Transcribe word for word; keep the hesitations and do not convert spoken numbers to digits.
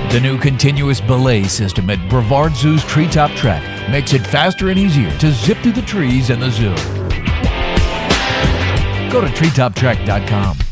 The new continuous belay system at Brevard Zoo's Treetop Track makes it faster and easier to zip through the trees in the zoo. Go to treetop track dot com.